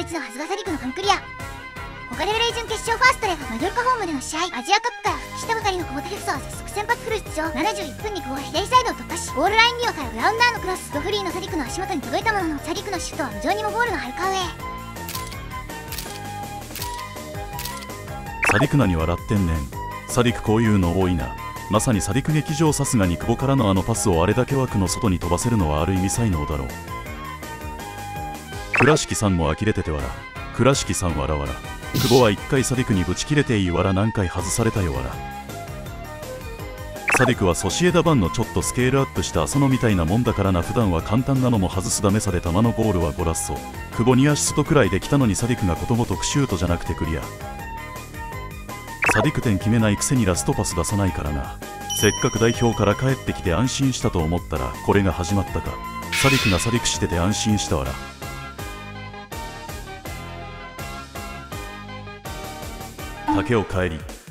1のはずがサディクの完クリア。コカレベル準決勝ファーストレグマドルカホームでの試合、アジアカップから復帰したばかりの久保建英は早速先発フル出場。71分に久保は左サイドを突破し、ゴールライン際からグラウンダーのクロス、ドフリーのサディクの足元に届いたものの、サディクのシュートは無情にもゴールのはるか上。 サディク何笑ってんねん。サディクこういうの多いな。まさにサディク劇場。さすがに久保からのあのパスをあれだけ枠の外に飛ばせるのはある意味才能だろう。倉敷さんも呆れててわら。倉敷さんわらわら。久保は一回サディクにぶち切れていいわら。何回外されたよわら。サディクはソシエダ版のちょっとスケールアップした浅野みたいなもんだからな。普段は簡単なのも外すダメさで球のゴールはゴラッソ。久保にアシストくらいできたのにサディクがことごとくシュートじゃなくてクリア。サディク点決めないくせにラストパス出さないからな。せっかく代表から帰ってきて安心したと思ったらこれが始まったか。サディクがサディクしてて安心したわら。竹を帰り